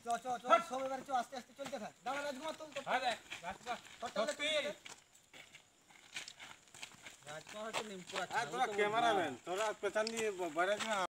সব এবারে চ আস্তে আস্তে চলতে থাক দাঁড়া রাজকুমার তুল তো হ্যাঁ রাজকুমার রাজকুমার হচ্ছে নিমপুরা তোরা ক্যামেরাম্যান তোরা পেছন দিয়ে বাইরে না